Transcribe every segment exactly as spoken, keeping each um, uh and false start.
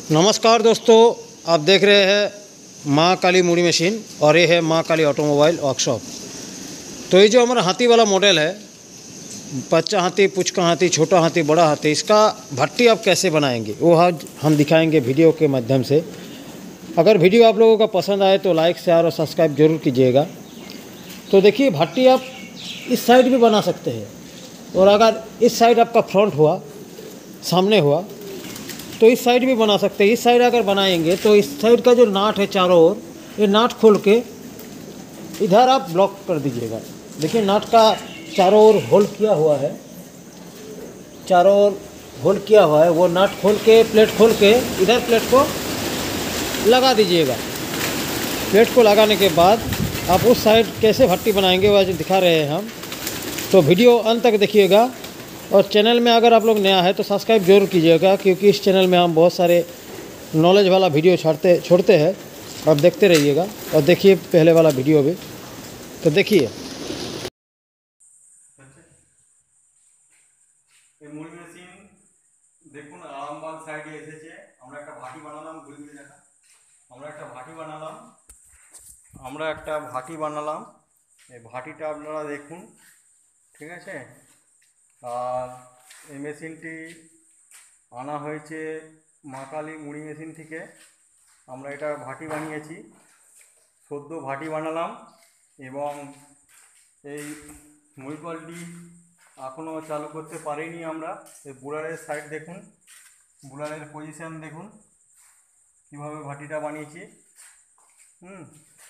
नमस्कार दोस्तों, आप देख रहे हैं माँ काली मुड़ी मशीन और ये है माँ काली ऑटोमोबाइल वर्कशॉप। तो ये जो हमारा हाथी वाला मॉडल है, बच्चा हाथी, पुचका हाथी, छोटा हाथी, बड़ा हाथी, इसका भट्टी आप कैसे बनाएंगे वो आज हम दिखाएंगे वीडियो के माध्यम से। अगर वीडियो आप लोगों का पसंद आए तो लाइक शेयर और सब्सक्राइब जरूर कीजिएगा। तो देखिए, भट्टी आप इस साइड भी बना सकते हैं और अगर इस साइड आपका फ्रंट हुआ, सामने हुआ, तो इस साइड भी बना सकते हैं। इस साइड अगर बनाएंगे तो इस साइड का जो नाट है चारों ओर, ये नाट खोल के इधर आप ब्लॉक कर दीजिएगा। देखिए, नाट का चारों ओर होल किया हुआ है, चारों ओर होल किया हुआ है। वो नाट खोल के, प्लेट खोल के इधर प्लेट को लगा दीजिएगा। प्लेट को लगाने के बाद आप उस साइड कैसे भट्टी बनाएंगे वह दिखा रहे हैं हम। तो वीडियो अंत तक देखिएगा और चैनल में अगर आप लोग नया है तो सब्सक्राइब जरूर कीजिएगा, क्योंकि इस चैनल में हम बहुत सारे नॉलेज वाला वीडियो छाड़ते छोड़ते हैं। आप देखते रहिएगा और देखिए पहले वाला वीडियो भी। तो देखिए, মুড়ি মেশিন দেখুন আরামবাগ সাইডে এসেছে। আমরা একটা ভাটি বানালাম, ঘুরে ঘুরে দেখা। আমরা একটা ভাটি বানালাম আমরা একটা ভাটি বানালাম এই ভাটিটা আপনারা দেখুন, ঠিক আছে। আর এই মেশিনটি আনা হয়েছে মা কালী মুড়ি মেশিন থেকে। আমরা এটা ভাটি বানিয়েছি, সদ্য ভাটি বানালাম এবং এই মুড়ি কলটি এখনও চালু করতে পারিনি আমরা। এই বুলারের সাইড দেখুন, বুলারের পজিশান দেখুন কীভাবে ভাটিটা বানিয়েছি। হুম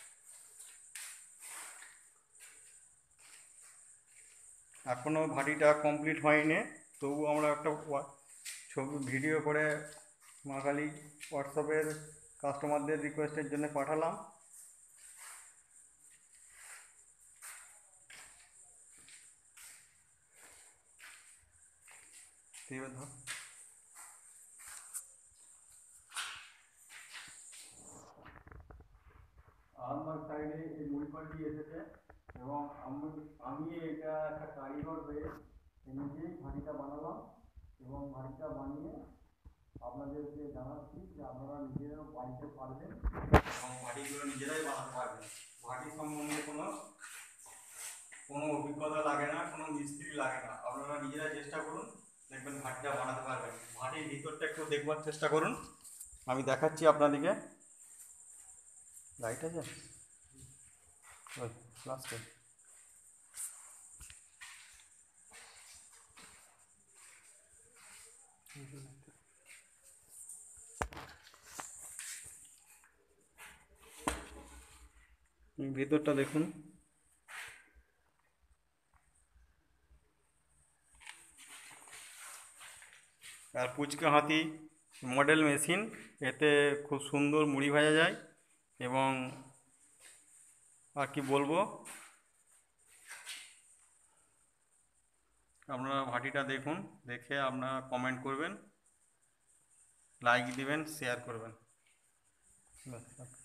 এখনও ভাটিটা কমপ্লিট হয়নি, তবু আমরা একটা ছবি ভিডিও করে মা কালী হোয়াটসঅ্যাপের কাস্টমারদের রিকোয়েস্টের জন্য পাঠালাম। এবার ধর আমার সাইডে এই মুড়ি কলটি এসেছে এবং আমি আমি এটা একটা কারিগর হয়ে নিজেই ভাটিটা বানালাম এবং ভাটিটা বানিয়ে আপনাদেরকে জানাচ্ছি যে আপনারা নিজেরাও বাড়িতে পারবেন এবং ভাটিগুলো নিজেরাই বানাতে পারবেন। ভাটি সম্বন্ধে কোনো কোনো অভিজ্ঞতা লাগে না, কোনো মিস্ত্রি লাগে না। আপনারা নিজেরাই চেষ্টা করুন, দেখবেন ভাটিটা বানাতে পারবেন। ভাটির ভিতরটা একটু দেখবার চেষ্টা করুন, আমি দেখাচ্ছি আপনাদেরকে। লাইট আছে ওই লাস্টে। ভিতরটা দেখুন। আর পুচকা হাতি মডেল মেশিন, এতে খুব সুন্দর মুড়ি ভাজা যায় এবং আর কি বলবো, আপনারা ভাটিটা দেখুন, দেখে আপনারা কমেন্ট করবেন, লাইক দিবেন, শেয়ার করবেন।